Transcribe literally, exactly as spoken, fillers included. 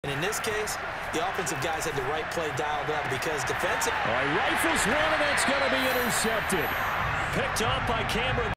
And in this case, the offensive guys had the right play dialed up because defensive. All right, rifles one, and that's going to be intercepted. Picked up by Cameron.